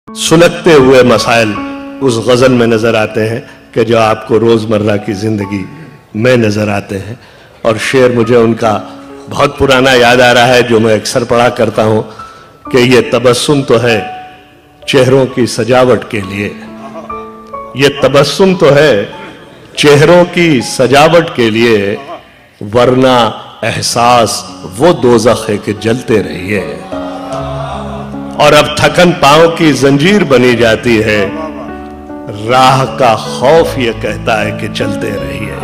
सुलगते हुए मसाइल उस गजल में नजर आते हैं कि जो आपको रोजमर्रा की जिंदगी में नजर आते हैं। और शेर मुझे उनका बहुत पुराना याद आ रहा है जो मैं अक्सर पढ़ा करता हूं कि ये तबस्सुम तो है चेहरों की सजावट के लिए, ये तबस्सुम तो है चेहरों की सजावट के लिए, वरना एहसास वो दोज़ख है कि जलते रहिए। और अब थकन पांव की जंजीर बनी जाती है, राह का खौफ ये कहता है कि चलते रहिए।